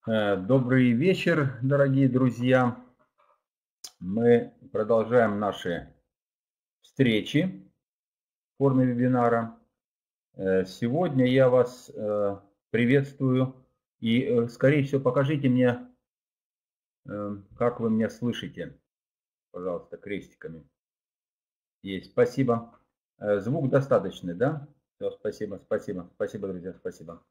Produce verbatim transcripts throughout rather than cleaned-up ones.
Э, Добрый вечер, дорогие друзья. Мы продолжаем наши встречи в форме вебинара. Э, Сегодня я вас э, приветствую и, э, скорее всего, покажите мне, э, как вы меня слышите, пожалуйста, крестиками. Есть, спасибо. Э, Звук достаточный, да? Все, спасибо, спасибо, спасибо, друзья, спасибо.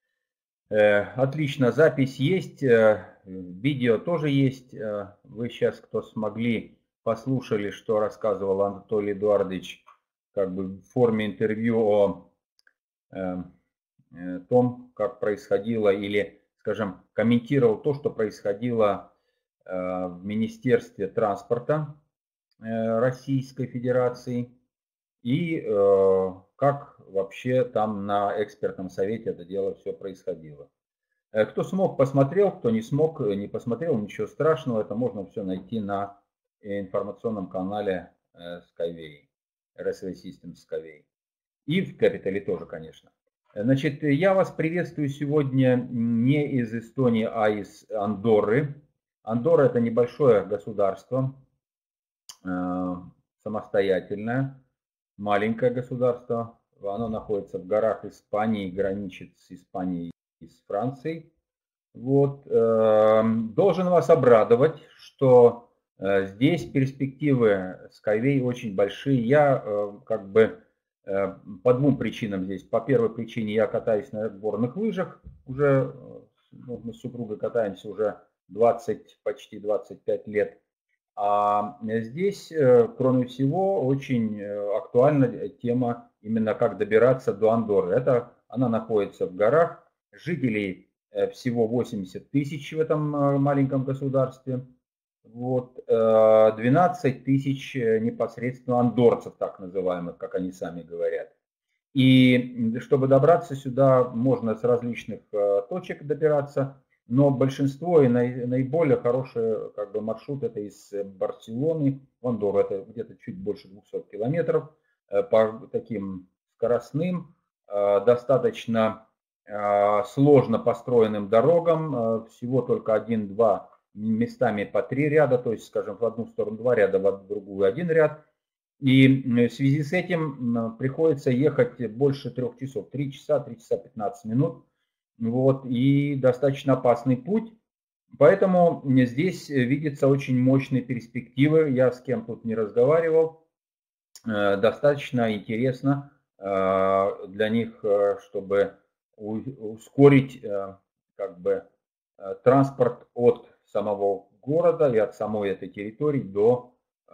Э, Отлично, запись есть, э, видео тоже есть. Э, Вы сейчас, кто смогли, послушали, что рассказывал Анатолий Эдуардович, как бы в форме интервью о э, э, том, как происходило, или, скажем, комментировал то, что происходило э, в Министерстве транспорта э, Российской Федерации, и э, как вообще там на экспертном совете это дело все происходило. Э, Кто смог, посмотрел, кто не смог, э, не посмотрел, ничего страшного, это можно все найти на э, информационном канале э, Skyway, эр эс ви Systems Skyway. И в Capital тоже, конечно. Э, Значит, я вас приветствую сегодня не из Эстонии, а из Андорры. Андорра это небольшое государство, э, самостоятельное, маленькое государство. Оно находится в горах Испании, граничит с Испанией и с Францией. Вот, э, должен вас обрадовать, что э, здесь перспективы Skyway очень большие. Я э, как бы э, по двум причинам здесь. По первой причине я катаюсь на горных лыжах. Уже э, ну, мы с супругой катаемся уже двадцать, почти двадцать пять лет. А здесь, э, кроме всего, очень э, актуальна тема именно как добираться до Андорры. Это она находится в горах. Жителей э, всего восемьдесят тысяч в этом э, маленьком государстве. Вот, э, двенадцать тысяч э, непосредственно андорцев, так называемых, как они сами говорят. И чтобы добраться сюда, можно с различных э, точек добираться, но большинство и наиболее хороший как бы, маршрут это из Барселоны в Андорру, это где-то чуть больше двухсот километров э, по таким скоростным, э, достаточно э, сложно построенным дорогам, э, всего только один-два, местами по три ряда, то есть, скажем, в одну сторону два ряда, в другую один ряд. И в связи с этим приходится ехать больше трех часов, три часа, три часа пятнадцать минут. Вот, и достаточно опасный путь. Поэтому здесь видятся очень мощные перспективы. Я с кем тут не разговаривал. Достаточно интересно для них, чтобы ускорить как бы транспорт от самого города и от самой этой территории до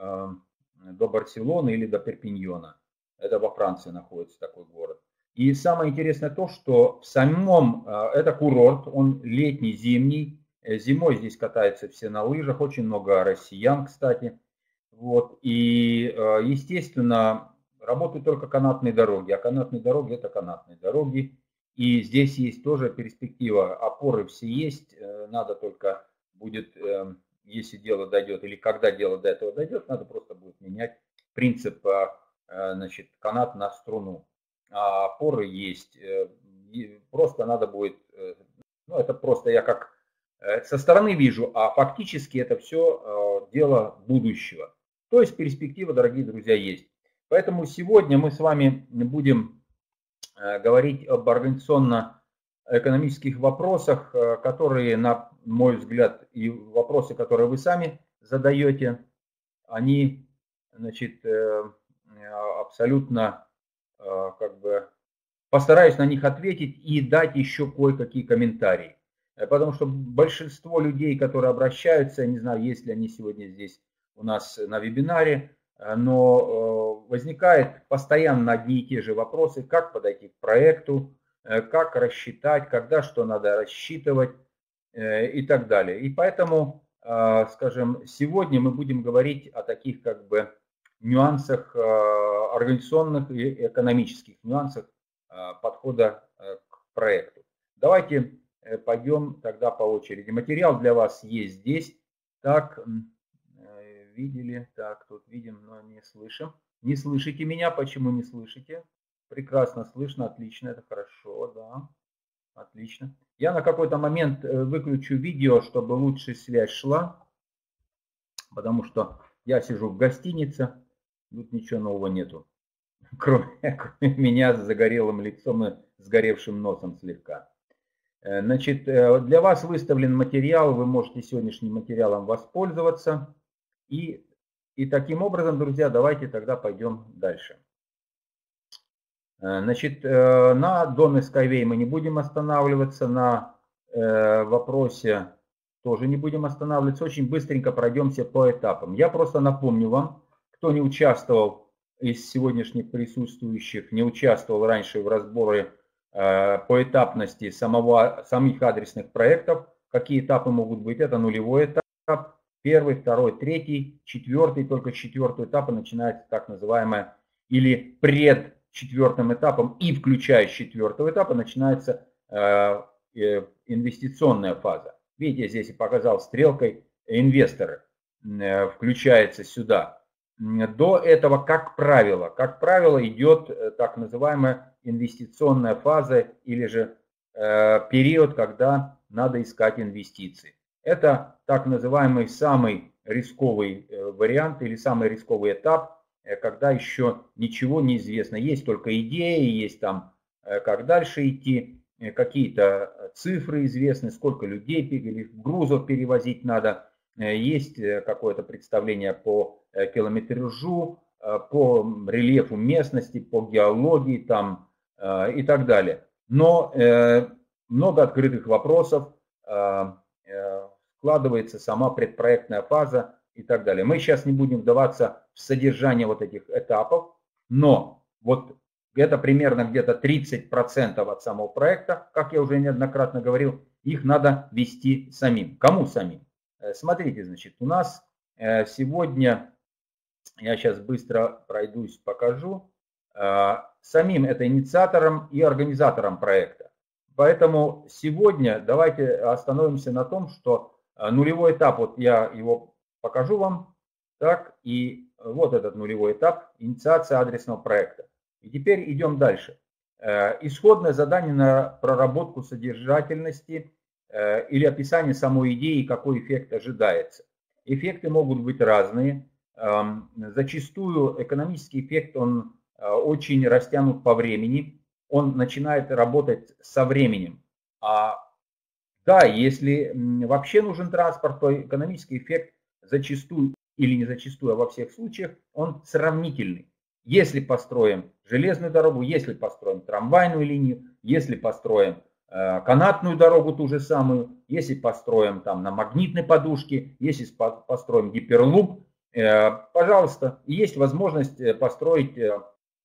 до Барселоны или до Перпиньона. Это во Франции находится такой город. И самое интересное то, что в самом, это курорт, он летний, зимний. Зимой здесь катаются все на лыжах, очень много россиян, кстати. Вот. И, естественно, работают только канатные дороги. А канатные дороги это канатные дороги. И здесь есть тоже перспектива. Опоры все есть. Надо только будет, если дело дойдет, или когда дело до этого дойдет, надо просто будет менять принцип, значит, канат на струну. А опоры есть. Просто надо будет, ну это просто я как со стороны вижу, а фактически это все дело будущего. То есть перспектива, дорогие друзья, есть. Поэтому сегодня мы с вами будем говорить об организационно-экономических вопросах, которые, на мой взгляд, и вопросы, которые вы сами задаете, они, значит, абсолютно, как бы, постараюсь на них ответить и дать еще кое-какие комментарии. Потому что большинство людей, которые обращаются, я не знаю, есть ли они сегодня здесь у нас на вебинаре, но возникает постоянно одни и те же вопросы, как подойти к проекту, как рассчитать, когда что надо рассчитывать и так далее. И поэтому, скажем, сегодня мы будем говорить о таких как бы нюансах организационных и экономических нюансах подхода к проекту. Давайте пойдем тогда по очереди. Материал для вас есть здесь. Так, видели, так, тут видим, но не слышим. Не слышите меня, почему не слышите? Прекрасно слышно, отлично, это хорошо, да. Отлично. Я на какой-то момент выключу видео, чтобы лучше связь шла, потому что я сижу в гостинице, тут ничего нового нету, кроме, кроме меня с загорелым лицом и сгоревшим носом слегка. Значит, для вас выставлен материал, вы можете сегодняшним материалом воспользоваться. И, и таким образом, друзья, давайте тогда пойдем дальше. Значит, на Доме Skyway мы не будем останавливаться, на вопросе тоже не будем останавливаться. Очень быстренько пройдемся по этапам. Я просто напомню вам, кто не участвовал из сегодняшних присутствующих, не участвовал раньше в разборе по этапности самого, самих адресных проектов. Какие этапы могут быть? Это нулевой этап, первый, второй, третий, четвертый. Только с четвертого этапа начинается так называемая, или пред четвертым этапом и включая с четвертого этапа начинается э, э, инвестиционная фаза. Видите, здесь я показал стрелкой инвесторы, э, включается сюда. До этого, как правило, как правило, идет э, так называемая инвестиционная фаза или же э, период, когда надо искать инвестиции. Это так называемый самый рисковый э, вариант или самый рисковый этап, э, когда еще ничего не известно. Есть только идеи, есть там, э, как дальше идти, э, какие-то цифры известны, сколько людей или грузов перевозить надо. Э, есть какое-то представление по э, километражу, э, по рельефу местности, по геологии там, и так далее. Но э, много открытых вопросов, э, э, складывается сама предпроектная фаза и так далее. Мы сейчас не будем вдаваться в содержание вот этих этапов, но вот это примерно где-то тридцать процентов от самого проекта, как я уже неоднократно говорил, их надо вести самим. Кому самим? Э, смотрите, значит, у нас э, сегодня, я сейчас быстро пройдусь, покажу, самим это инициатором и организатором проекта. Поэтому сегодня давайте остановимся на том, что нулевой этап, вот я его покажу вам, так, и вот этот нулевой этап, инициация адресного проекта. И теперь идем дальше. Исходное задание на проработку содержательности или описание самой идеи, какой эффект ожидается. Эффекты могут быть разные. Зачастую экономический эффект, он очень растянут по времени, он начинает работать со временем. А, да, если вообще нужен транспорт, то экономический эффект зачастую или не зачастую, а во всех случаях, он сравнительный. Если построим железную дорогу, если построим трамвайную линию, если построим э, канатную дорогу ту же самую, если построим там на магнитной подушке, если построим гиперлуп, э, пожалуйста, есть возможность построить э,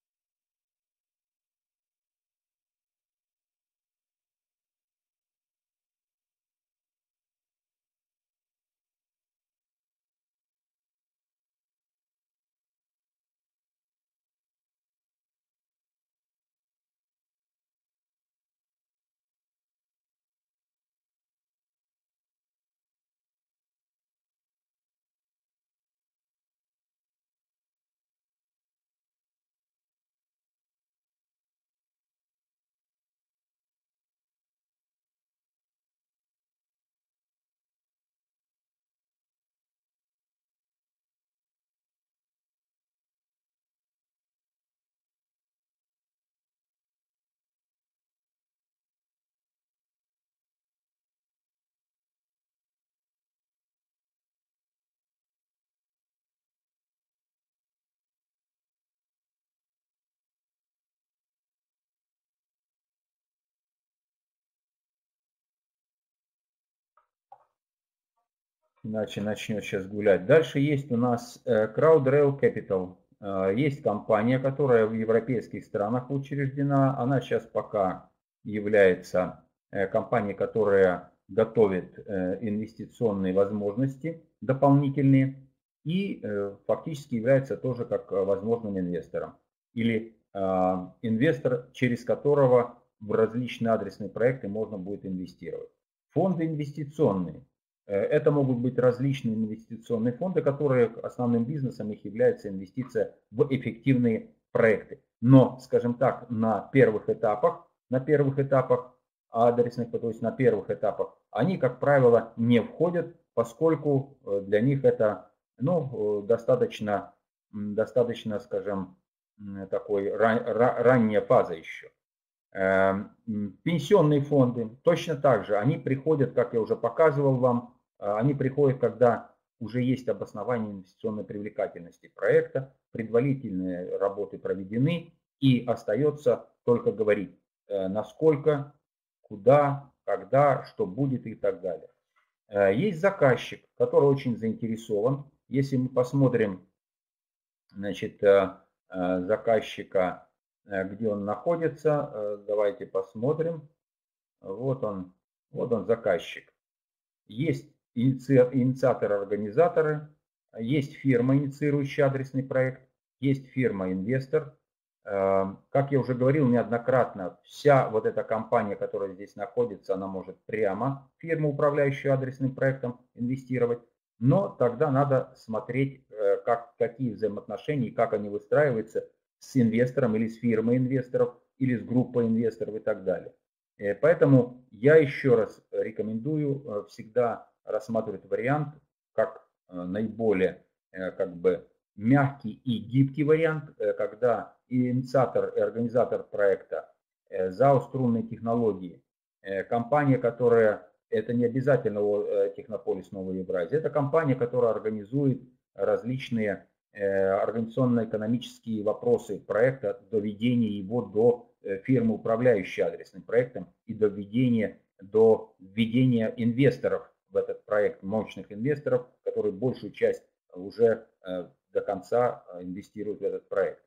иначе начнет сейчас гулять. Дальше есть у нас CrowdRail Capital. Есть компания, которая в европейских странах учреждена. Она сейчас пока является компанией, которая готовит инвестиционные возможности дополнительные и фактически является тоже как возможным инвестором. Или инвестор, через которого в различные адресные проекты можно будет инвестировать. Фонды инвестиционные. Это могут быть различные инвестиционные фонды, которые основным бизнесом их является инвестиция в эффективные проекты. Но, скажем так, на первых этапах, на первых этапах адресных, то есть на первых этапах, они, как правило, не входят, поскольку для них это, ну, достаточно, достаточно, скажем, такой ран, ранняя фаза еще. Пенсионные фонды точно так же, они приходят, как я уже показывал вам, они приходят, когда уже есть обоснование инвестиционной привлекательности проекта, предварительные работы проведены, и остается только говорить, насколько, куда, когда, что будет и так далее. Есть заказчик, который очень заинтересован. Если мы посмотрим, значит, заказчика, где он находится, давайте посмотрим. Вот он, вот он заказчик. Есть инициаторы-организаторы, есть фирма, инициирующая адресный проект, есть фирма-инвестор. Как я уже говорил неоднократно, вся вот эта компания, которая здесь находится, она может прямо в фирму, управляющую адресным проектом, инвестировать. Но тогда надо смотреть, как, какие взаимоотношения, как они выстраиваются с инвестором или с фирмой инвесторов, или с группой инвесторов и так далее. Поэтому я еще раз рекомендую всегда рассматривать вариант как наиболее как бы мягкий и гибкий вариант, когда и инициатор, и организатор проекта ЗАО «Струнные технологии», компания, которая, это не обязательно Технополис Новая Евразия, это компания, которая организует различные организационно-экономические вопросы проекта, доведения его до фирмы, управляющей адресным проектом, и до введения, до введения инвесторов в этот проект, мощных инвесторов, которые большую часть уже до конца инвестируют в этот проект.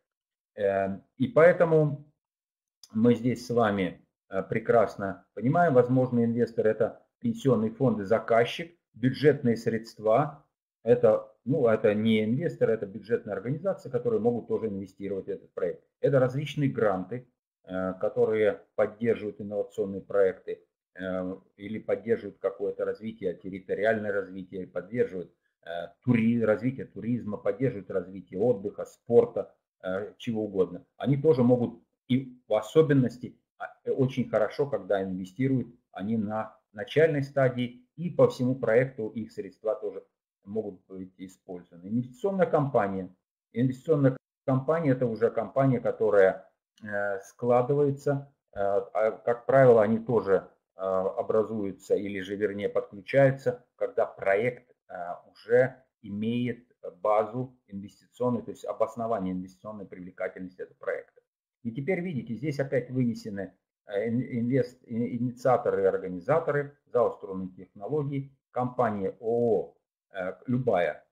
И поэтому мы здесь с вами прекрасно понимаем, возможные инвесторы — это пенсионные фонды, заказчик, бюджетные средства, это, ну, это не инвесторы, это бюджетные организации, которые могут тоже инвестировать в этот проект. Это различные гранты, которые поддерживают инновационные проекты или поддерживают какое-то развитие, территориальное развитие, поддерживают тури, развитие туризма, поддерживают развитие отдыха, спорта, чего угодно. Они тоже могут, и в особенности очень хорошо, когда инвестируют они на начальной стадии, и по всему проекту их средства тоже могут быть использованы. Инвестиционная компания. Инвестиционная компания — это уже компания, которая складывается, как правило, они тоже образуются или же, вернее, подключаются, когда проект уже имеет базу инвестиционной, то есть обоснование инвестиционной привлекательности этого проекта. И теперь видите, здесь опять вынесены инвест, инициаторы и организаторы, ЗАО «Струнные технологии», компания ООО, любая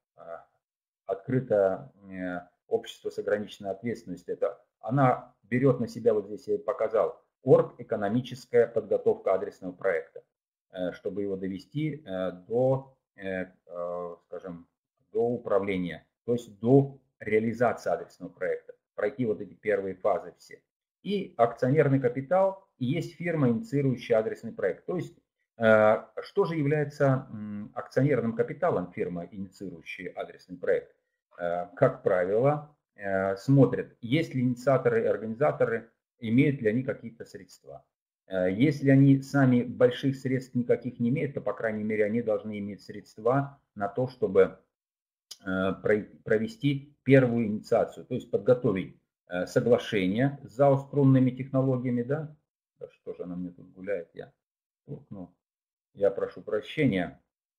открытое общество с ограниченной ответственностью, это она берет на себя, вот здесь я показал, оргэкономическая подготовка адресного проекта, чтобы его довести до, скажем, до управления, то есть до реализации адресного проекта, пройти вот эти первые фазы все. И акционерный капитал, и есть фирма, инициирующая адресный проект. То есть, что же является акционерным капиталом фирмы, инициирующей адресный проект? Как правило, смотрят, есть ли инициаторы и организаторы, имеют ли они какие-то средства. Если они сами больших средств никаких не имеют, то, по крайней мере, они должны иметь средства на то, чтобы провести первую инициацию, то есть подготовить соглашение с ЗАО «Струнными технологиями», да, да что же она мне тут гуляет, я, ну, я прошу прощения,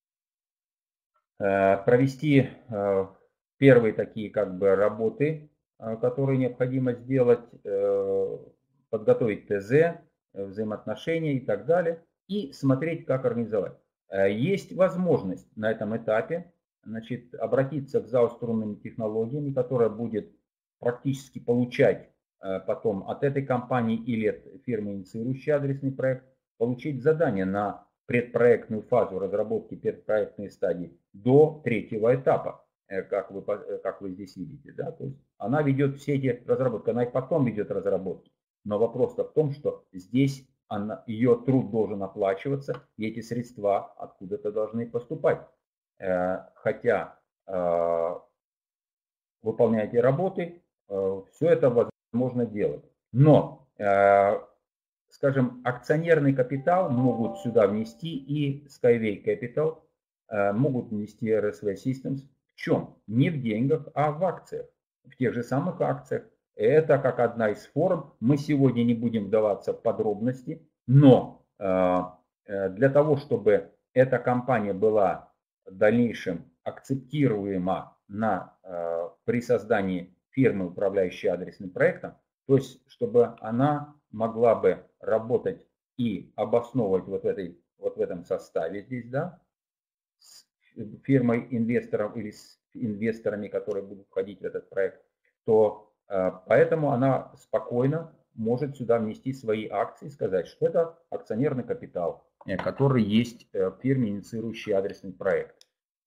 провести первые такие как бы работы, которые необходимо сделать, подготовить ТЗ, взаимоотношения и так далее, и смотреть, как организовать. Есть возможность на этом этапе, значит, обратиться к ЗАО «Струнными технологиями», которая будет практически получать потом от этой компании или от фирмы, инициирующей адресный проект, получить задание на предпроектную фазу разработки предпроектной стадии до третьего этапа, как вы, как вы здесь видите. Да? То есть она ведет все эти разработки, она и потом ведет разработки. Но вопрос-то в том, что здесь она, ее труд должен оплачиваться, и эти средства откуда-то должны поступать. Хотя, выполняя эти работы, все это возможно делать. Но скажем, акционерный капитал могут сюда внести и Skyway Capital, могут внести эр эс ви Systems. В чем? Не в деньгах, а в акциях. В тех же самых акциях. Это как одна из форм. Мы сегодня не будем вдаваться в подробности, но для того, чтобы эта компания была в дальнейшем акцептируема на, при создании фирмы, управляющей адресным проектом, то есть чтобы она могла бы работать и обосновывать вот, этой, вот в этом составе здесь, да, с фирмой инвесторов или с инвесторами, которые будут входить в этот проект, то э, поэтому она спокойно может сюда внести свои акции и сказать, что это акционерный капитал, э, который есть э, в фирме, инициирующей адресный проект.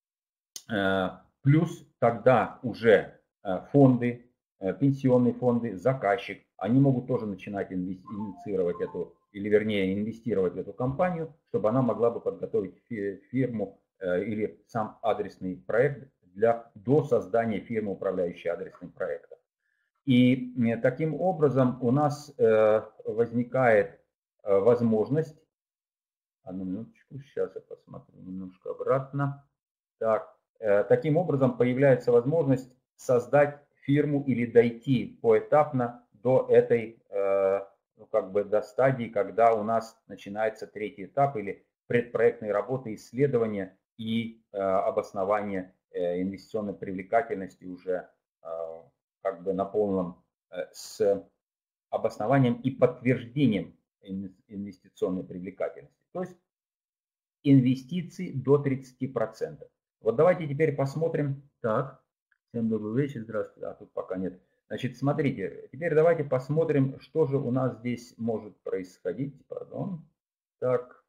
Э, плюс тогда уже э, фонды, э, пенсионные фонды, заказчик, они могут тоже начинать инициировать эту, или вернее инвестировать в эту компанию, чтобы она могла бы подготовить фирму э, или сам адресный проект для, до создания фирмы, управляющей адресным проектом. И э, таким образом у нас э, возникает э, возможность, одну минуточку, сейчас я посмотрю немножко обратно. Так, э, таким образом появляется возможность создать фирму или дойти поэтапно до этой, ну, как бы до стадии, когда у нас начинается третий этап или предпроектные работы, исследования и обоснование инвестиционной привлекательности уже как бы на полном, с обоснованием и подтверждением инвестиционной привлекательности. То есть инвестиции до тридцати процентов. Вот давайте теперь посмотрим. Так, всем добрый вечер, здравствуйте. А тут пока нет. Значит, смотрите, теперь давайте посмотрим, что же у нас здесь может происходить. Пардон. Так,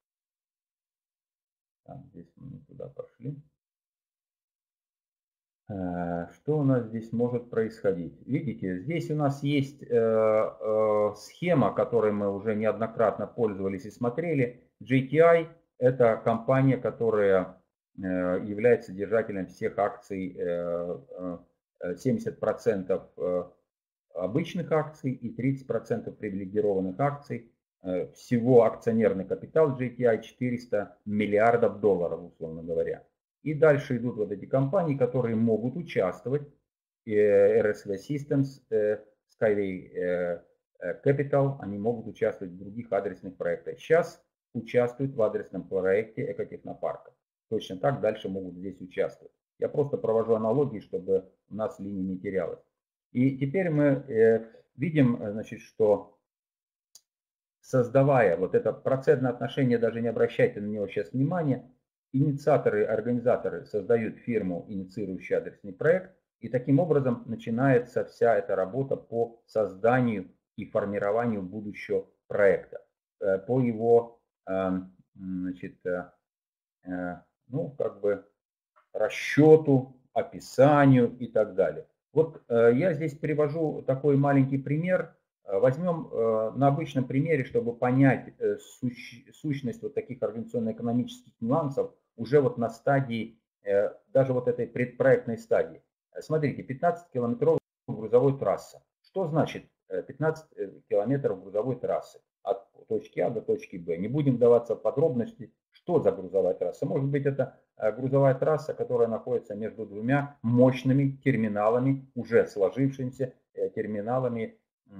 так здесь мы не туда пошли. Что у нас здесь может происходить? Видите, здесь у нас есть э, э, схема, которой мы уже неоднократно пользовались и смотрели. джей ти ай – это компания, которая э, является держателем всех акций, э, э, семьдесят процентов обычных акций и тридцать процентов привилегированных акций. Э, всего акционерный капитал джей ти ай четыреста миллиардов долларов, условно говоря. И дальше идут вот эти компании, которые могут участвовать. эр эс ви Systems, Skyway Capital, они могут участвовать в других адресных проектах. Сейчас участвуют в адресном проекте экотехнопарка. Точно так дальше могут здесь участвовать. Я просто провожу аналогии, чтобы у нас линия не терялась. И теперь мы видим, значит, что создавая вот это процентное отношение, даже не обращайте на него сейчас внимания, инициаторы, организаторы создают фирму, инициирующую адресный проект, и таким образом начинается вся эта работа по созданию и формированию будущего проекта, по его, значит, ну, как бы расчету, описанию и так далее. Вот я здесь привожу такой маленький пример. Возьмем на обычном примере, чтобы понять сущность вот таких организационно-экономических нюансов уже вот на стадии, даже вот этой предпроектной стадии. Смотрите, пятнадцать километров грузовой трассы. Что значит пятнадцать километров грузовой трассы от точки А до точки Б? Не будем вдаваться в подробности, что за грузовая трасса. Может быть, это грузовая трасса, которая находится между двумя мощными терминалами, уже сложившимися терминалами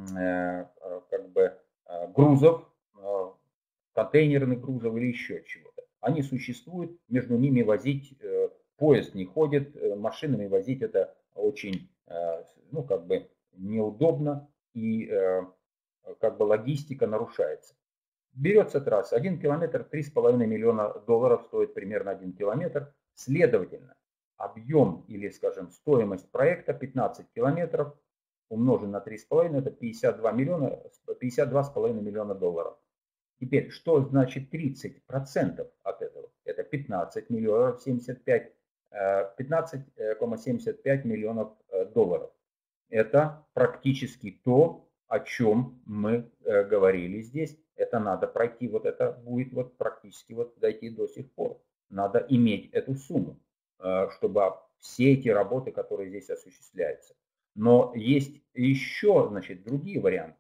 как бы грузов, контейнерных грузов или еще чего-то. Они существуют, между ними возить поезд не ходит, машинами возить это очень, ну, как бы неудобно и как бы логистика нарушается. Берется трасса, один километр, три с половиной миллиона долларов стоит примерно один километр. Следовательно, объем или, скажем, стоимость проекта пятнадцать километров умножен на три с половиной, это пятьдесят два миллиона, пятьдесят два с половиной миллиона долларов. Теперь, что значит тридцать процентов от этого? Это пятнадцать миллионов семьдесят пять, пятнадцать целых семьдесят пять миллионов долларов. Это практически то, о чем мы говорили здесь. Это надо пройти, вот это будет вот практически вот дойти до сих пор. Надо иметь эту сумму, чтобы все эти работы, которые здесь осуществляются. Но есть еще, значит, другие варианты.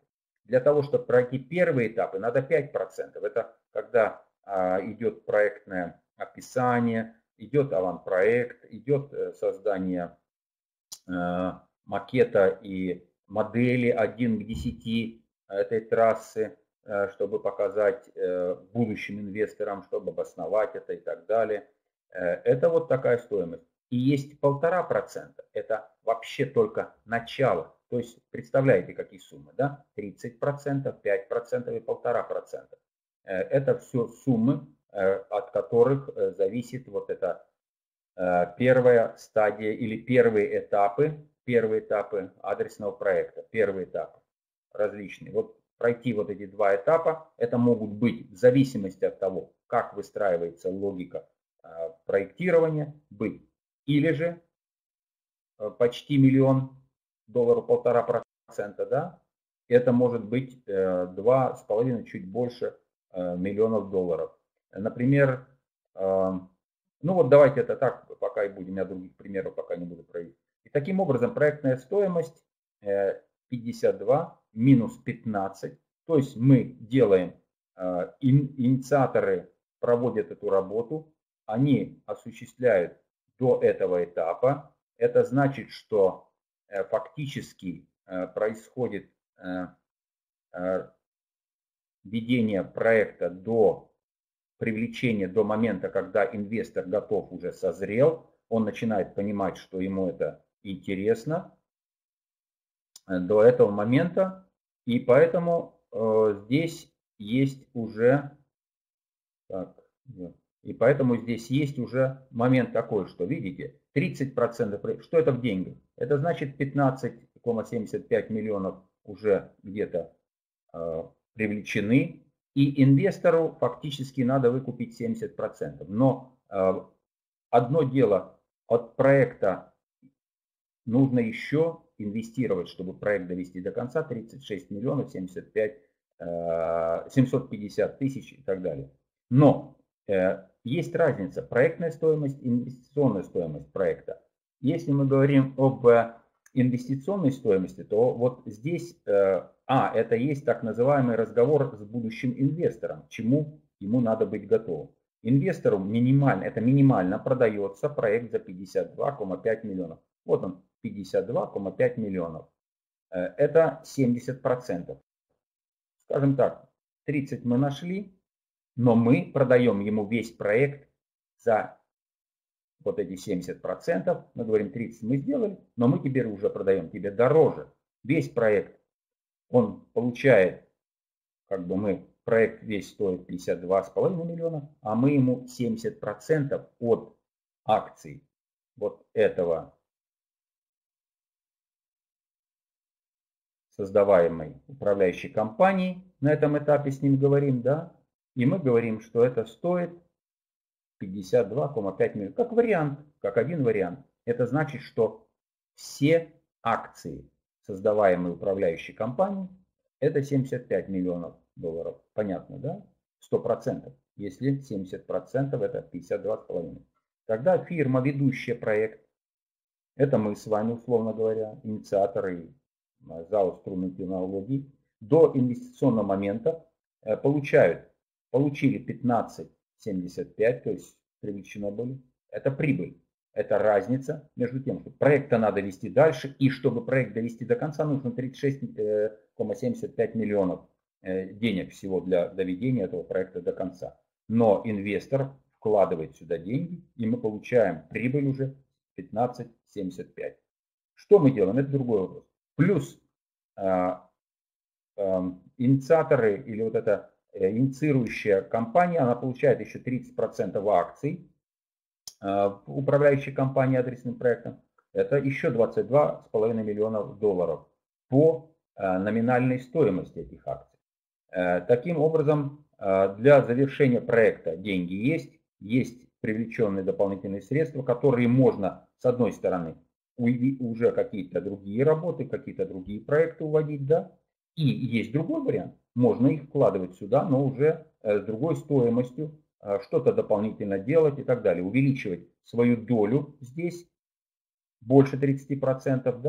Для того, чтобы пройти первые этапы, надо пять процентов. Это когда а, идет проектное описание, идет аванпроект, идет создание а, макета и модели один к десяти этой трассы, чтобы показать будущим инвесторам, чтобы обосновать это и так далее. Это вот такая стоимость. И есть полтора процента. Это вообще только начало. То есть представляете, какие суммы, да? тридцать процентов, пять процентов и полтора процента. Это все суммы, от которых зависит вот эта первая стадия или первые этапы, первые этапы адресного проекта, первые этапы различные. Вот пройти вот эти два этапа, это могут быть в зависимости от того, как выстраивается логика проектирования, быть или же почти миллион долларов, полтора процента, да, это может быть два с половиной, чуть больше миллионов долларов. Например, ну вот давайте это так, пока и будем, я других примеров пока не буду проводить. И таким образом проектная стоимость пятьдесят два минус пятнадцать, то есть мы делаем, инициаторы проводят эту работу, они осуществляют до этого этапа. Это значит, что фактически происходит ведение проекта до привлечения, до момента, когда инвестор готов, уже созрел, он начинает понимать, что ему это интересно до этого момента. И поэтому здесь есть уже... Так, и поэтому здесь есть уже момент такой, что видите, тридцать процентов, что это в деньгах? Это значит пятнадцать целых семьдесят пять миллионов уже где-то э, привлечены, и инвестору фактически надо выкупить семьдесят процентов. Но э, одно дело, от проекта нужно еще инвестировать, чтобы проект довести до конца, тридцать шесть миллионов семьдесят пять, э, семьсот пятьдесят тысяч и так далее. Но э, есть разница, проектная стоимость, инвестиционная стоимость проекта. Если мы говорим об инвестиционной стоимости, то вот здесь, э, а, это есть так называемый разговор с будущим инвестором, к чему ему надо быть готовым. Инвестору минимально, это минимально продается проект за пятьдесят два целых пять миллионов. Вот он, пятьдесят два целых пять миллионов. Э, это семьдесят процентов. Скажем так, тридцать мы нашли. Но мы продаем ему весь проект за вот эти семьдесят процентов. Мы говорим, тридцать мы сделали, но мы теперь уже продаем тебе дороже. Весь проект, он получает, как бы мы, проект весь стоит пятьдесят два целых пять миллиона, а мы ему семьдесят процентов от акций вот этого создаваемой управляющей компании, на этом этапе с ним говорим, да, и мы говорим, что это стоит пятьдесят два целых пять миллионов. Как вариант, как один вариант. Это значит, что все акции, создаваемые управляющей компанией, это семьдесят пять миллионов долларов. Понятно, да? сто процентов. Если семьдесят процентов это пятьдесят два целых пять миллиона. Тогда фирма, ведущая проект, это мы с вами, условно говоря, инициаторы ЗАО «Струнные технологии», до инвестиционного момента получают Получили пятнадцать целых семьдесят пять, то есть привлечено были. Это прибыль. Это разница между тем, что проекта надо вести дальше, и чтобы проект довести до конца, нужно тридцать шесть целых семьдесят пять миллионов денег всего для доведения этого проекта до конца. Но инвестор вкладывает сюда деньги, и мы получаем прибыль уже пятнадцать целых семьдесят пять. Что мы делаем? Это другой вопрос. Плюс э, э, инициаторы или вот это инициирующая компания, она получает еще тридцать процентов акций в управляющей компании адресным проектом. Это еще двадцать два целых пять миллионов долларов по номинальной стоимости этих акций. Таким образом, для завершения проекта деньги есть, есть привлеченные дополнительные средства, которые можно, с одной стороны, уже какие-то другие работы, какие-то другие проекты уводить, да, и есть другой вариант. Можно их вкладывать сюда, но уже с другой стоимостью, что-то дополнительно делать и так далее. Увеличивать свою долю здесь больше тридцати процентов, да,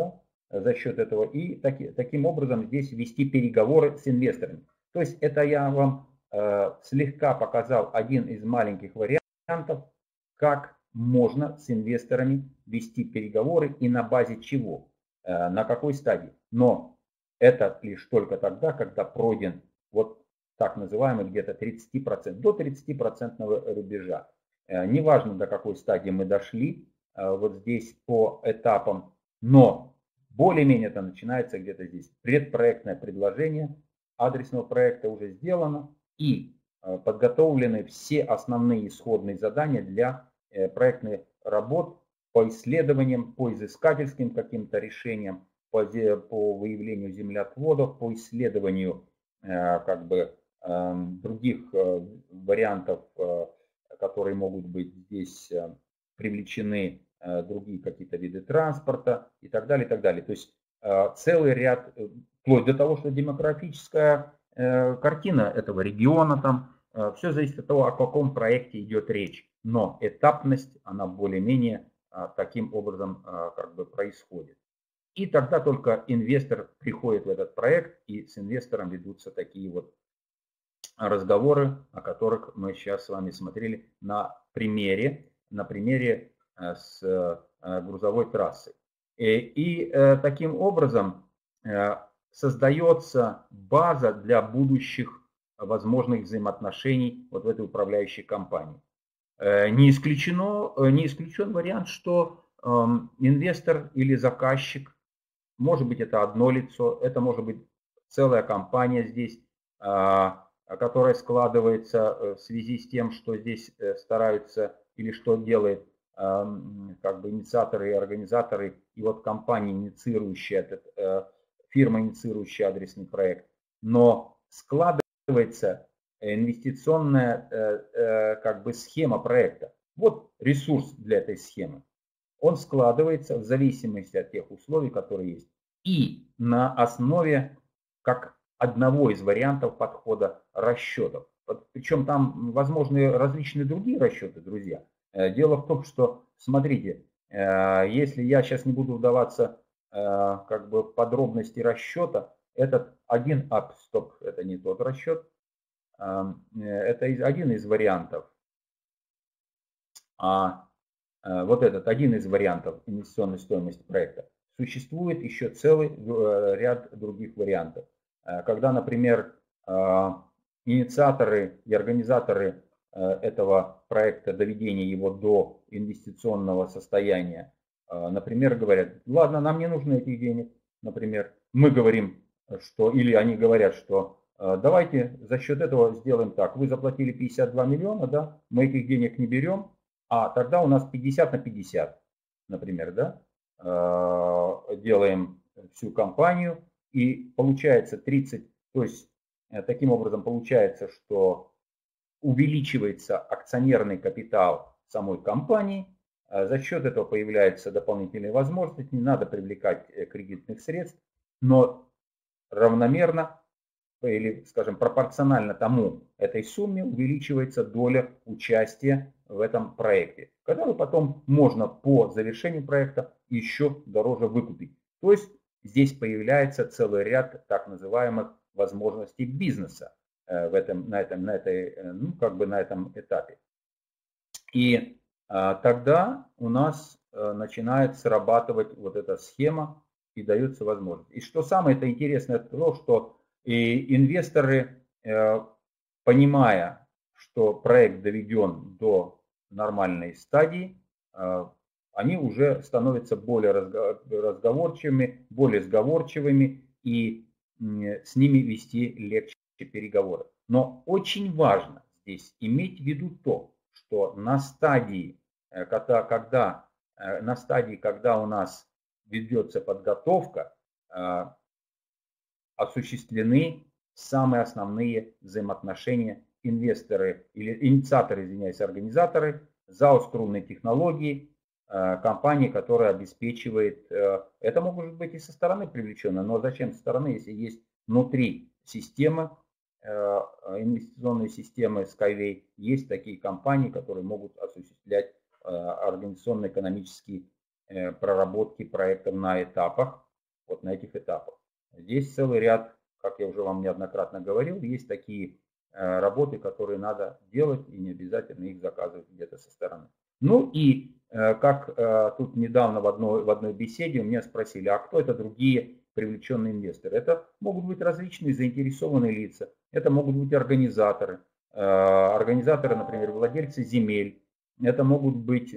за счет этого и таки, таким образом здесь вести переговоры с инвесторами. То есть это я вам э, слегка показал один из маленьких вариантов, как можно с инвесторами вести переговоры и на базе чего, э, на какой стадии. Но это лишь только тогда, когда пройден вот так называемый где-то тридцать процентов, до тридцати процентов рубежа. Э, неважно, до какой стадии мы дошли, э, вот здесь по этапам, но более-менее это начинается где-то здесь. Предпроектное предложение адресного проекта уже сделано и подготовлены все основные исходные задания для проектных работ по исследованиям, по изыскательским каким-то решениям, по, по выявлению землеотводов, по исследованию как бы других вариантов, которые могут быть здесь привлечены, другие какие-то виды транспорта и так далее, и так далее. То есть целый ряд, вплоть до того, что демографическая картина этого региона, там все зависит от того, о каком проекте идет речь. Но этапность, она более-менее таким образом как бы происходит. И тогда только инвестор приходит в этот проект, и с инвестором ведутся такие вот разговоры, о которых мы сейчас с вами смотрели на примере, на примере с грузовой трассой. И, и таким образом создается база для будущих возможных взаимоотношений вот в этой управляющей компании. Не исключено, не исключен вариант, что инвестор или заказчик, может быть это одно лицо, это может быть целая компания здесь, которая складывается в связи с тем, что здесь стараются или что делает как бы инициаторы и организаторы, и вот компания, инициирующая этот, фирма, инициирующая адресный проект, но складывается инвестиционная как бы схема проекта. Вот ресурс для этой схемы. Он складывается в зависимости от тех условий, которые есть. И на основе как одного из вариантов подхода расчетов. Причем там возможны различные другие расчеты, друзья. Дело в том, что, смотрите, если я сейчас не буду вдаваться как бы в подробности расчета, этот один, а, стоп, это не тот расчет, это один из вариантов. А вот этот один из вариантов инвестиционной стоимости проекта. Существует еще целый ряд других вариантов. Когда, например, инициаторы и организаторы этого проекта, доведения его до инвестиционного состояния, например, говорят, ладно, нам не нужно этих денег, например, мы говорим, что, или они говорят, что давайте за счет этого сделаем так, вы заплатили пятьдесят два миллиона, да, мы этих денег не берем, а тогда у нас пятьдесят на пятьдесят, например, да, делаем всю компанию, и получается тридцать, то есть таким образом получается, что увеличивается акционерный капитал самой компании, за счет этого появляются дополнительные возможности, не надо привлекать кредитных средств, но равномерно или, скажем, пропорционально тому этой сумме увеличивается доля участия в этом проекте, которую потом можно по завершению проекта еще дороже выкупить. То есть здесь появляется целый ряд так называемых возможностей бизнеса в этом, на, этом, на, этой, ну, как бы на этом этапе. И а, тогда у нас а, начинает срабатывать вот эта схема и дается возможность. И что самое это интересное, то, что и инвесторы, э, понимая, что проект доведен до нормальной стадии, э, они уже становятся более разговорчивыми, более сговорчивыми, и с ними вести легче переговоры. Но очень важно здесь иметь в виду то, что на стадии, когда, когда, на стадии, когда у нас ведется подготовка, осуществлены самые основные взаимоотношения инвесторы или инициаторы, извиняюсь, организаторы, ЗАО «Струнные технологии», компании, которая обеспечивает, это может быть и со стороны привлечено, но зачем со стороны, если есть внутри системы, инвестиционной системы Skyway, есть такие компании, которые могут осуществлять организационно-экономические проработки проектов на этапах. вот на этих этапах. Здесь целый ряд, как я уже вам неоднократно говорил, есть такие работы, которые надо делать, и не обязательно их заказывать где-то со стороны. Ну и как тут недавно в одной, в одной беседе у меня спросили, а кто это другие привлеченные инвесторы? Это могут быть различные заинтересованные лица, это могут быть организаторы, организаторы, например, владельцы земель, это могут быть,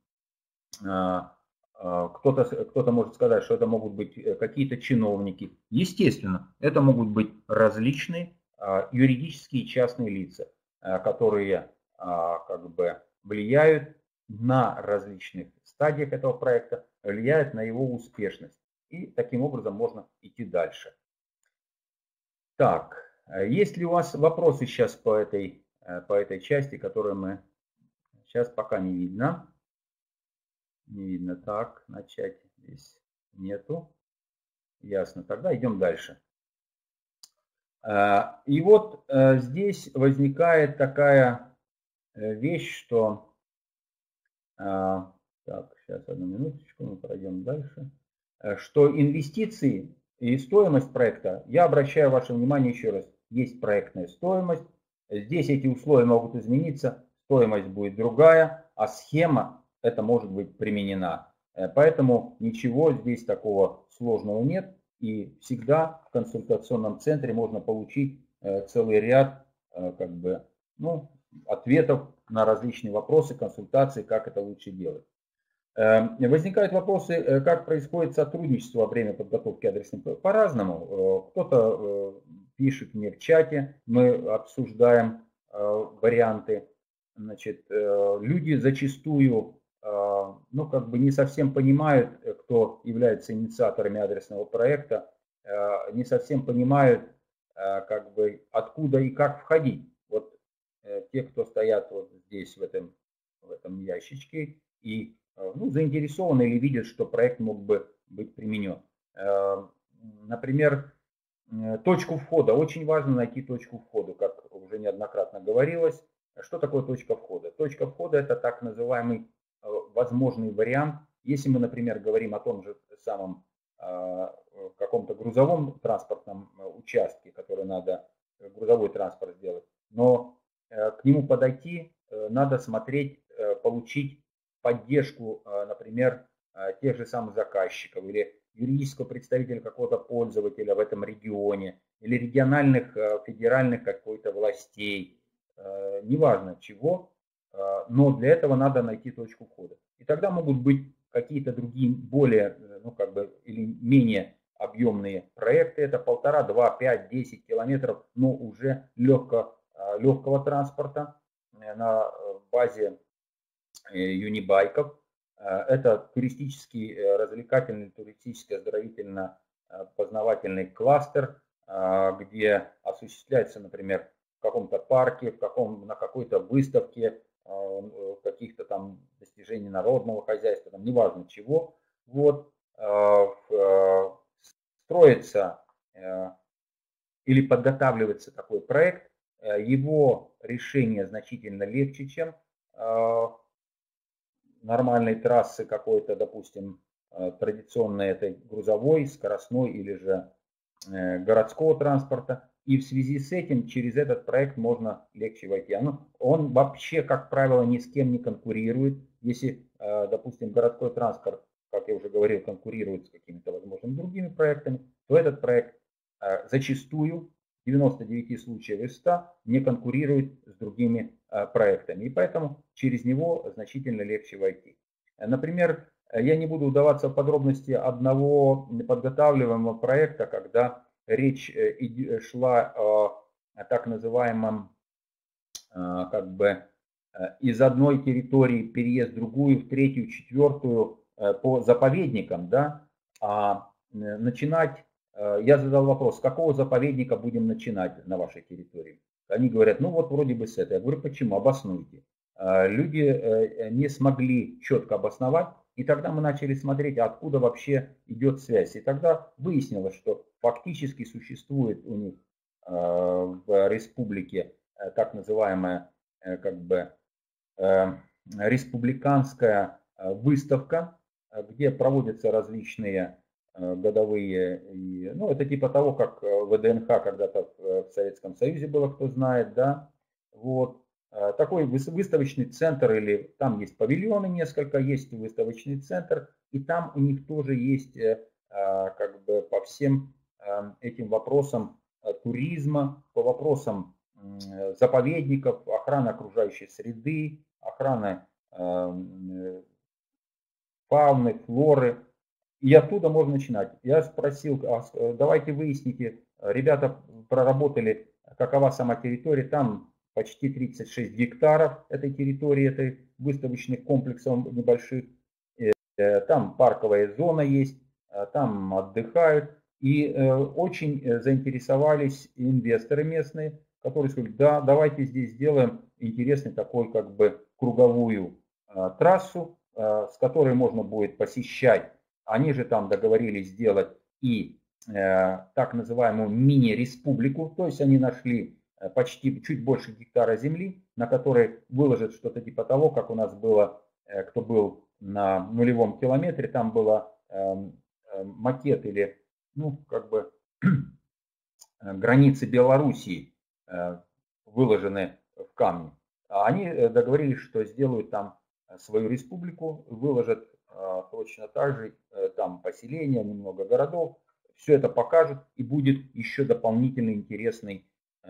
кто-то кто-то может сказать, что это могут быть какие-то чиновники. Естественно, это могут быть различные юридические и частные лица, которые как бы влияют на различных стадиях этого проекта, влияют на его успешность. И таким образом можно идти дальше. Так, есть ли у вас вопросы сейчас по этой, по этой части, которую мы сейчас пока не видно? Не видно. Так, начать здесь нету. Ясно. Тогда идем дальше. И вот здесь возникает такая вещь, что... Так, сейчас одну минуточку, мы пройдем дальше. Что инвестиции и стоимость проекта, я обращаю ваше внимание еще раз, есть проектная стоимость, здесь эти условия могут измениться, стоимость будет другая, а схема это может быть применена. Поэтому ничего здесь такого сложного нет, и всегда в консультационном центре можно получить целый ряд как бы, ну, ответов на различные вопросы, консультации, как это лучше делать. Возникают вопросы, как происходит сотрудничество во время подготовки адресной. По-разному. Кто-то пишет мне в чате, мы обсуждаем варианты. Значит, люди зачастую, ну, как бы не совсем понимают, кто является инициаторами адресного проекта, не совсем понимают, как бы, откуда и как входить. Вот те, кто стоят вот здесь, в этом, в этом ящичке, и ну, заинтересованы или видят, что проект мог бы быть применен. Например, точку входа. Очень важно найти точку входа, как уже неоднократно говорилось. Что такое точка входа? Точка входа – это так называемый возможный вариант. Если мы, например, говорим о том же самом каком-то грузовом транспортном участке, который надо грузовой транспорт сделать, но к нему подойти надо смотреть, получить поддержку, например, тех же самых заказчиков или юридического представителя какого-то пользователя в этом регионе или региональных, федеральных какой-то властей, неважно чего, но для этого надо найти точку входа. И тогда могут быть какие-то другие более, ну как бы, или менее объемные проекты, это полтора, два, пять, десять километров, но уже легко, легкого транспорта на базе юнибайков. Это туристический, развлекательный, туристический, оздоровительно-познавательный кластер, где осуществляется, например, в каком-то парке, в каком, на какой-то выставке, каких-то там достижений народного хозяйства, там, неважно чего. Вот, строится или подготавливается такой проект, его решение значительно легче, чем нормальной трассы какой-то, допустим, традиционной этой грузовой, скоростной или же городского транспорта. И в связи с этим через этот проект можно легче войти. Он, он вообще, как правило, ни с кем не конкурирует. Если, допустим, городской транспорт, как я уже говорил, конкурирует с какими-то, возможно, другими проектами, то этот проект зачастую, в девяноста девяти случаях из ста, не конкурирует с другими проектами. И поэтому через него значительно легче войти. Например, я не буду вдаваться в подробности одного подготавливаемого проекта, когда речь шла о так называемом, как бы, из одной территории переезд в другую, в третью, четвертую по заповедникам, да, а начинать, я задал вопрос, с какого заповедника будем начинать на вашей территории? Они говорят, ну вот вроде бы с этой. Я говорю, почему? Обоснуйте. Люди не смогли четко обосновать, и тогда мы начали смотреть, откуда вообще идет связь. И тогда выяснилось, что фактически существует у них в республике так называемая, как бы, республиканская выставка, где проводятся различные годовые. И, ну, это типа того, как ВДНХ когда-то в Советском Союзе было, кто знает, да. Вот. Такой выставочный центр, или там есть павильоны несколько, есть выставочный центр, и там у них тоже есть как бы по всем этим вопросам туризма, по вопросам заповедников, охраны окружающей среды, охраны фауны, флоры. И оттуда можно начинать. Я спросил, давайте выясните, ребята проработали, какова сама территория. Там почти тридцать шесть гектаров этой территории, этой выставочных комплексов небольших. Там парковая зона есть, там отдыхают. И очень заинтересовались инвесторы местные, которые сказали, да, давайте здесь сделаем интересный такой как бы круговую трассу, с которой можно будет посещать. Они же там договорились сделать и э, так называемую мини-республику, то есть они нашли почти чуть больше гектара земли, на которой выложат что-то типа того, как у нас было, э, кто был на нулевом километре, там было э, э, макет или, ну, как бы границы Белоруссии э, выложены в камне. А они договорились, что сделают там свою республику, выложат точно так же, там поселения, немного городов, все это покажут, и будет еще дополнительно интересный,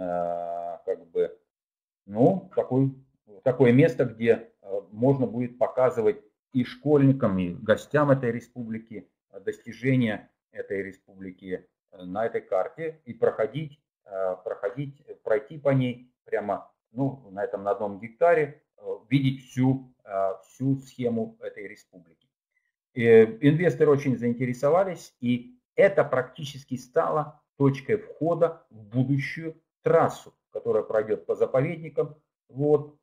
как бы, ну, такой, такое место, где можно будет показывать и школьникам, и гостям этой республики достижения этой республики на этой карте, и проходить, проходить, пройти по ней прямо, ну, на этом на одном гектаре, видеть всю, всю схему этой республики. Инвесторы очень заинтересовались, и это практически стало точкой входа в будущую трассу, которая пройдет по заповедникам. Вот,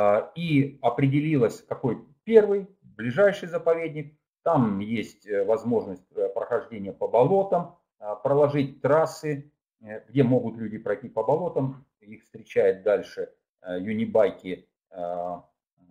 и определилось, какой первый, ближайший заповедник. Там есть возможность прохождения по болотам, проложить трассы, где могут люди пройти по болотам. Их встречает дальше юнибайки в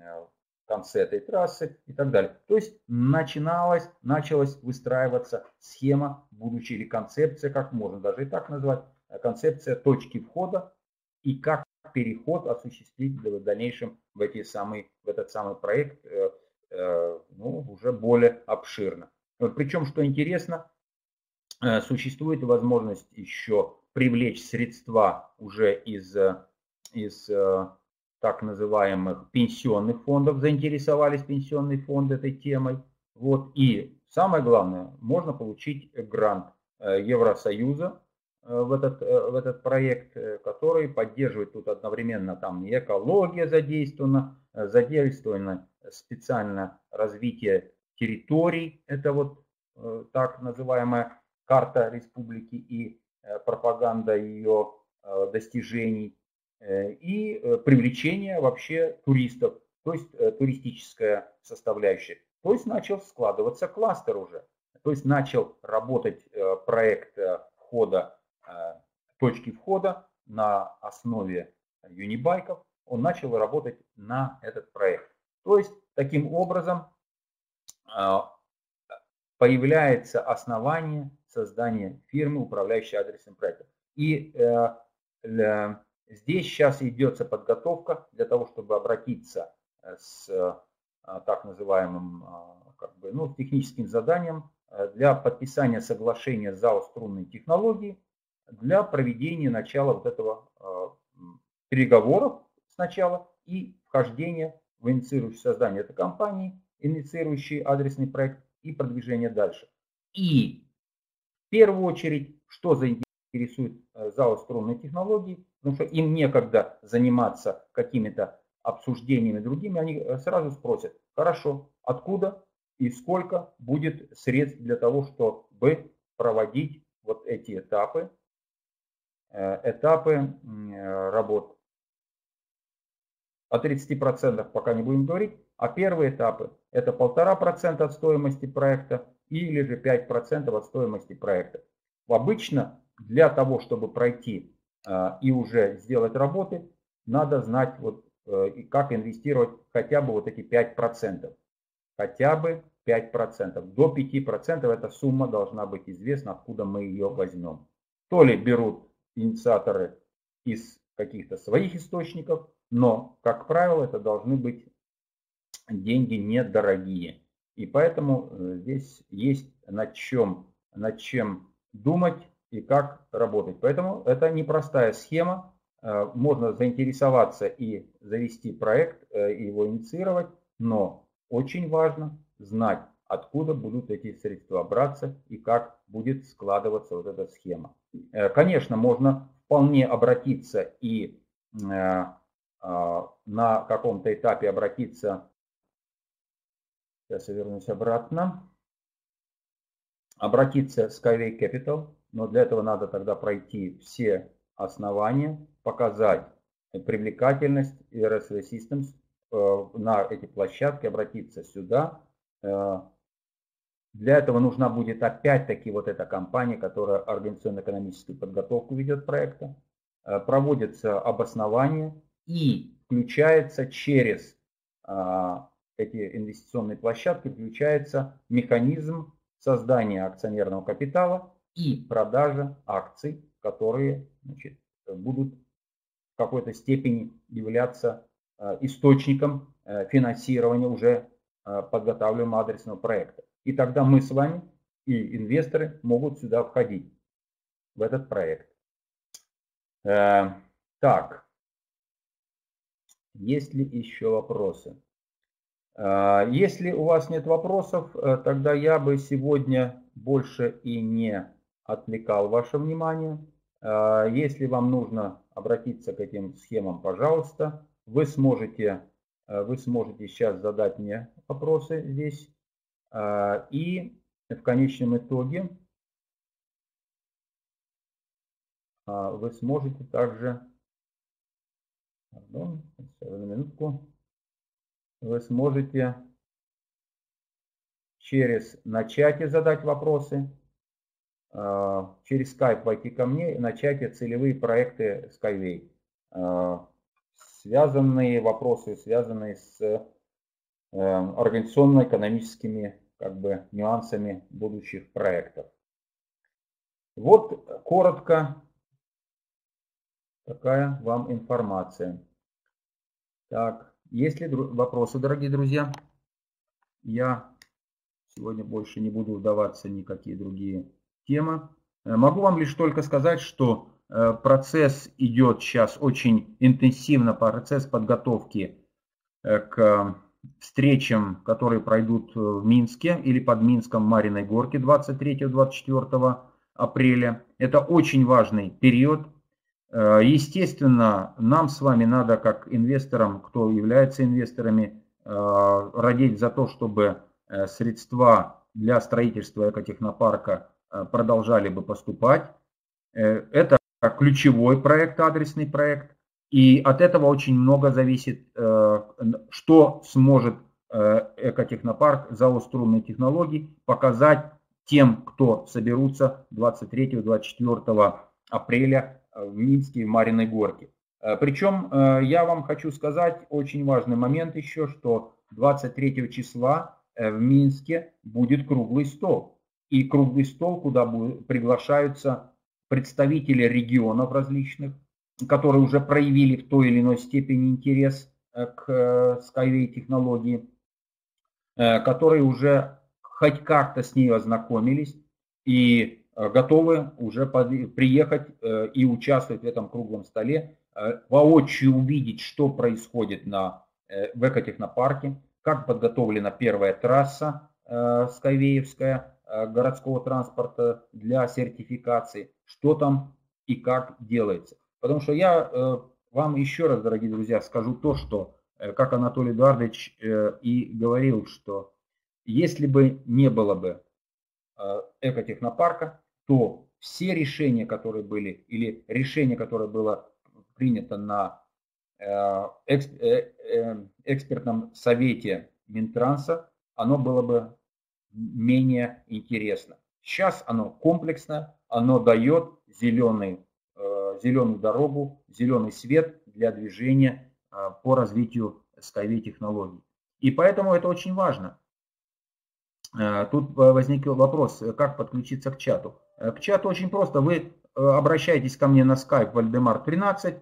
конце этой трассы и так далее. То есть начиналась, началась выстраиваться схема будущей, или концепция, как можно даже и так назвать, концепция точки входа и как переход осуществить в дальнейшем в, эти самые, в этот самый проект, э, э, ну, уже более обширно. Причем, что интересно, э, существует возможность еще привлечь средства уже из, из э, так называемых пенсионных фондов, заинтересовались пенсионные фонды этой темой. Вот. И самое главное, можно получить грант Евросоюза в этот, в этот проект, который поддерживает тут одновременно там и экология задействована, задействовано специально развитие территорий, это вот так называемая карта республики и пропаганда ее достижений, и привлечение вообще туристов, то есть туристическая составляющая. То есть начал складываться кластер уже, то есть начал работать проект входа, точки входа на основе юнибайков, он начал работать на этот проект. То есть таким образом появляется основание создания фирмы, управляющей адресным проектом. И здесь сейчас идется подготовка для того, чтобы обратиться с так называемым как бы, ну, техническим заданием для подписания соглашения ЗАО «Струнные технологии» для проведения начала вот этого переговоров сначала и вхождения в инициирующее создание этой компании, инициирующий адресный проект и продвижение дальше. И в первую очередь, что заинтересует ЗАО «Струнные технологии», потому что им некогда заниматься какими-то обсуждениями другими, они сразу спросят, хорошо, откуда и сколько будет средств для того, чтобы проводить вот эти этапы, этапы работ. О тридцати процентах пока не будем говорить, а первые этапы это полтора процента от стоимости проекта или же пять процентов от стоимости проекта. Обычно для того, чтобы пройти и уже сделать работы, надо знать, вот, как инвестировать хотя бы вот эти пять процентов. Хотя бы пять процентов. До пяти процентов эта сумма должна быть известна, откуда мы ее возьмем. То ли берут инициаторы из каких-то своих источников, но, как правило, это должны быть деньги недорогие. И поэтому здесь есть над чем, над чем думать и как работать. Поэтому это непростая схема. Можно заинтересоваться и завести проект, и его инициировать, но очень важно знать, откуда будут эти средства браться и как будет складываться вот эта схема. Конечно, можно вполне обратиться и на каком-то этапе обратиться, сейчас я вернусь обратно, обратиться в Skyway Capital, но для этого надо тогда пройти все основания, показать привлекательность и эр эс ви Systems на эти площадки, обратиться сюда. Для этого нужна будет опять-таки вот эта компания, которая организационно-экономическую подготовку ведет проекта. Проводится обоснование и включается через эти инвестиционные площадки, включается механизм создания акционерного капитала и продажа акций, которые, значит, будут в какой-то степени являться источником финансирования уже подготавливаемого адресного проекта. И тогда мы с вами и инвесторы могут сюда входить, в этот проект. Так, есть ли еще вопросы? Если у вас нет вопросов, тогда я бы сегодня больше и не отвлекал ваше внимание. Если вам нужно обратиться к этим схемам, пожалуйста, вы сможете, вы сможете сейчас задать мне вопросы здесь. И в конечном итоге вы сможете также, пардон, на минутку, вы сможете через на чате задать вопросы, через Skype войти ко мне и на чате целевые проекты Skyway, связанные вопросы, связанные с организационно-экономическими как бы нюансами будущих проектов. Вот коротко такая вам информация. Так, есть ли вопросы, дорогие друзья? Я сегодня больше не буду вдаваться в никакие другие темы. Могу вам лишь только сказать, что процесс идет сейчас очень интенсивно, процесс подготовки к встречам, которые пройдут в Минске или под Минском в Мариной Горке двадцать третьего — двадцать четвёртого апреля. Это очень важный период. Естественно, нам с вами надо, как инвесторам, кто является инвесторами, родить за то, чтобы средства для строительства экотехнопарка продолжали бы поступать. Это ключевой проект, адресный проект. И от этого очень много зависит, что сможет экотехнопарк зоострунной технологий показать тем, кто соберутся двадцать третьего — двадцать четвёртого апреля в Минске, в Мариной Горке. Причем я вам хочу сказать очень важный момент еще, что двадцать третьего числа в Минске будет круглый стол. И круглый стол, куда приглашаются представители регионов различных, которые уже проявили в той или иной степени интерес к Skyway технологии, которые уже хоть как-то с ней ознакомились и готовы уже приехать и участвовать в этом круглом столе, воочию увидеть, что происходит на, в экотехнопарке, как подготовлена первая трасса скайвеевская городского транспорта для сертификации, что там и как делается. Потому что я вам еще раз, дорогие друзья, скажу то, что, как Анатолий Эдуардович и говорил, что если бы не было бы экотехнопарка, то все решения, которые были, или решение, которое было принято на экспертном совете Минтранса, оно было бы менее интересно. Сейчас оно комплексное, оно дает зеленый, зеленую дорогу, зеленый свет для движения по развитию Skyway технологий. И поэтому это очень важно. Тут возник вопрос, как подключиться к чату. К чату очень просто. Вы обращаетесь ко мне на Skype Вальдемар тринадцать.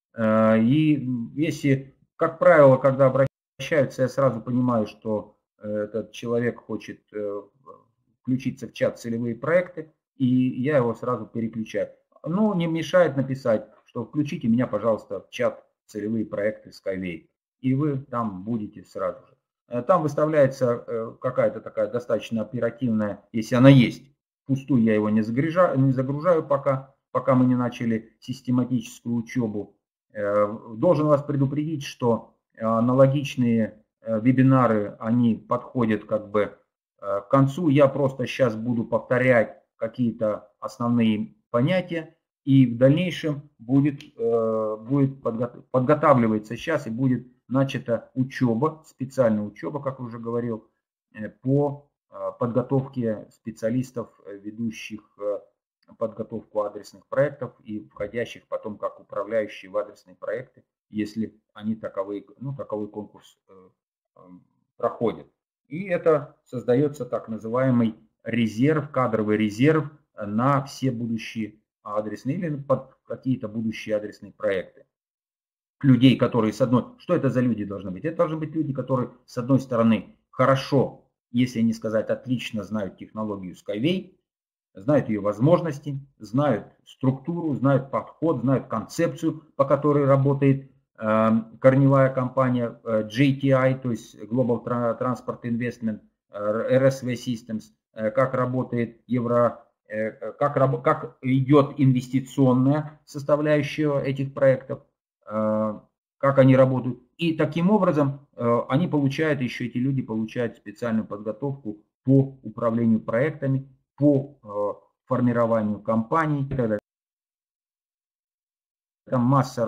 И если, как правило, когда обращаются, я сразу понимаю, что этот человек хочет включиться в чат целевые проекты, и я его сразу переключаю. Но не мешает написать, что включите меня, пожалуйста, в чат целевые проекты Skyway. И вы там будете сразу же. Там выставляется какая-то такая достаточно оперативная, если она есть. Впустую я его не загружаю, не загружаю пока, пока мы не начали систематическую учебу. Должен вас предупредить, что аналогичные вебинары, они подходят как бы к концу. Я просто сейчас буду повторять какие-то основные понятия, и в дальнейшем будет, будет подготавливаться сейчас и будет начата учеба, специальная учеба, как уже говорил, по подготовке специалистов, ведущих подготовку адресных проектов и входящих потом как управляющие в адресные проекты, если они таковые, ну, таковой конкурс проходят. И это создается так называемый резерв, кадровый резерв на все будущие адресные или под какие-то будущие адресные проекты. Людей, которые с одной... Что это за люди должны быть? Это должны быть люди, которые с одной стороны хорошо, если не сказать отлично, знают технологию Skyway, знают ее возможности, знают структуру, знают подход, знают концепцию, по которой работает э, корневая компания э, джей ти ай, то есть Global Transport Investment, э, эр эс ви Systems, э, как работает Евро, э, как, как идет инвестиционная составляющая этих проектов, э, как они работают. И таким образом э, они получают, еще эти люди получают специальную подготовку по управлению проектами, по э, формированию компаний. Там масса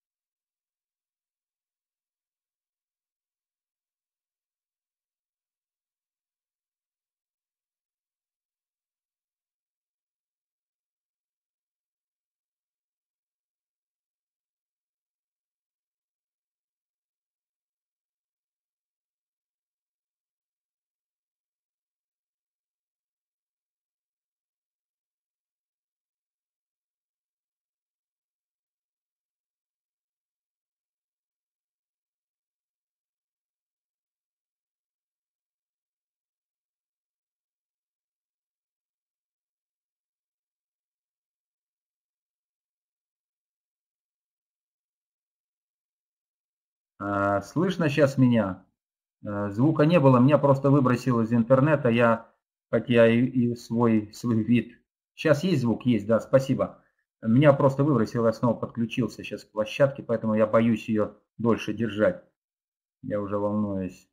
Слышно сейчас меня? Звука не было, меня просто выбросило из интернета, я, хотя и, и свой, свой вид. Сейчас есть звук? Есть, да, спасибо. Меня просто выбросило, я снова подключился сейчас к площадке, поэтому я боюсь ее дольше держать. Я уже волнуюсь.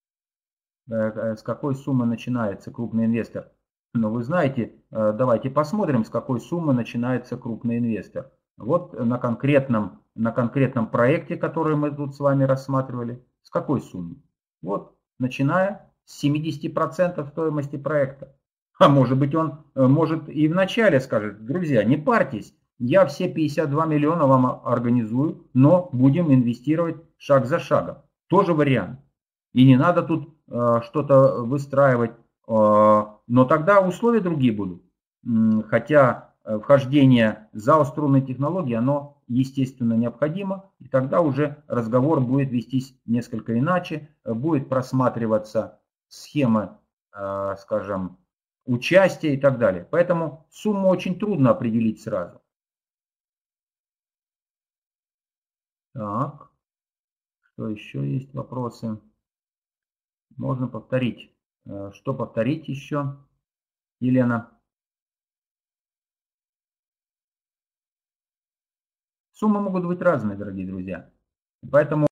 С какой суммы начинается крупный инвестор? Ну, вы знаете, давайте посмотрим, с какой суммы начинается крупный инвестор. Вот на конкретном, на конкретном проекте, который мы тут с вами рассматривали, с какой суммы? Вот, начиная с семидесяти процентов стоимости проекта. А может быть, он может и вначале скажет: друзья, не парьтесь, я все пятьдесят два миллиона вам организую, но будем инвестировать шаг за шагом. Тоже вариант. И не надо тут э, что-то выстраивать, э, но тогда условия другие будут. Хотя вхождение за струнной технологии, оно естественно необходимо, и тогда уже разговор будет вестись несколько иначе, будет просматриваться схема, э, скажем, участия и так далее. Поэтому сумму очень трудно определить сразу. Так, что еще есть вопросы? Можно повторить. Что повторить еще, Елена? Суммы могут быть разные, дорогие друзья. Поэтому,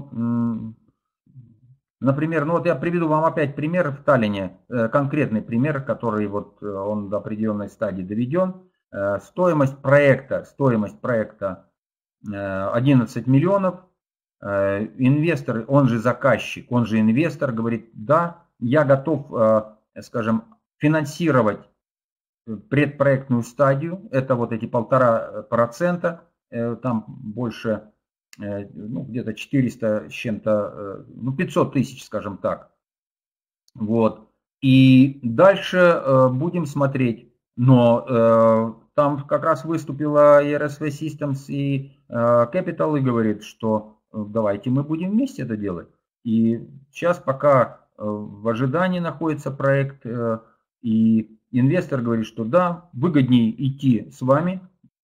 например, ну вот я приведу вам опять пример в Таллине, конкретный пример, который вот он до определенной стадии доведен. Стоимость проекта, стоимость проекта одиннадцать миллионов. Инвестор, он же заказчик, он же инвестор, говорит: да, я готов, скажем, финансировать предпроектную стадию, это вот эти полтора процента, там больше, ну, где-то четыреста с чем-то, ну, пятьсот тысяч, скажем так. Вот. И дальше будем смотреть. Но там как раз выступила и эр эс ви Systems, и Capital и говорит, что давайте мы будем вместе это делать. И сейчас пока в ожидании находится проект, и инвестор говорит, что да, выгоднее идти с вами.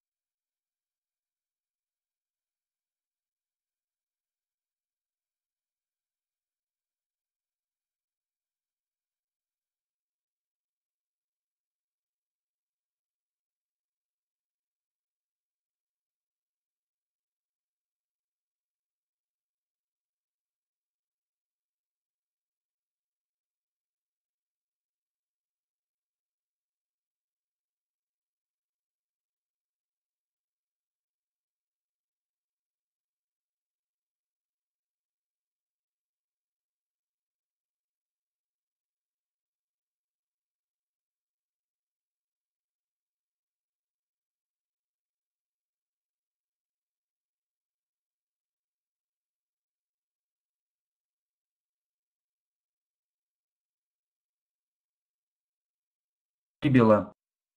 Прибило.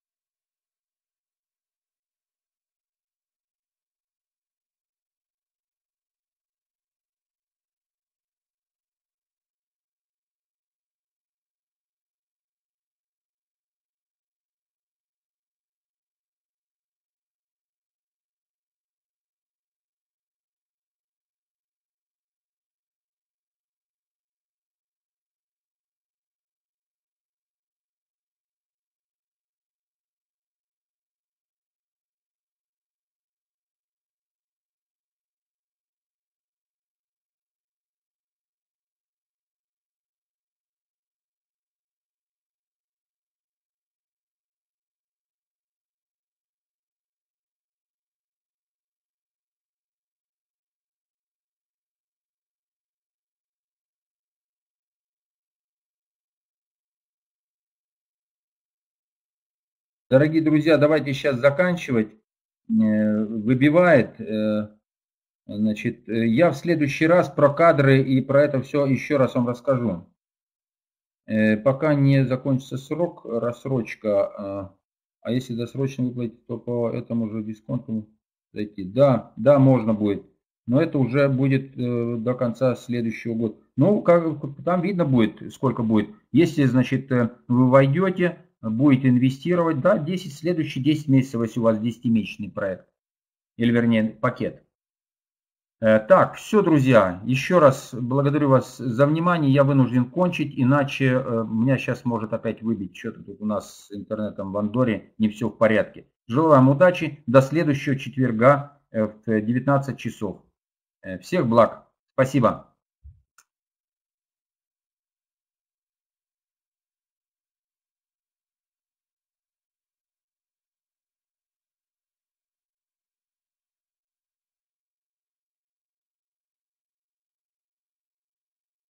Дорогие друзья, давайте сейчас заканчивать. Выбивает. Значит, я в следующий раз про кадры и про это все еще раз вам расскажу. Пока не закончится срок, рассрочка. А если досрочно выплатить, то по этому же дисконту зайти. Да, да, можно будет. Но это уже будет до конца следующего года. Ну, как, там видно будет, сколько будет. Если, значит, вы войдете, будете инвестировать, да, десять, следующие десять месяцев, если у вас десятимесячный проект. Или, вернее, пакет. Так, все, друзья, еще раз благодарю вас за внимание. Я вынужден кончить, иначе меня сейчас может опять выбить. Что-то тут у нас с интернетом в Андорре не все в порядке. Желаю вам удачи. До следующего четверга в девятнадцать часов. Всех благ. Спасибо.